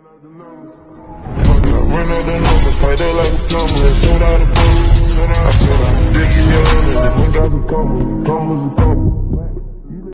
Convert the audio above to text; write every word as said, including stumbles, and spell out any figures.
Run out the numbers, fight that like a plumber, and shoot out a boat. I feel like Biggie Young, and then we got the couple, couple, couple.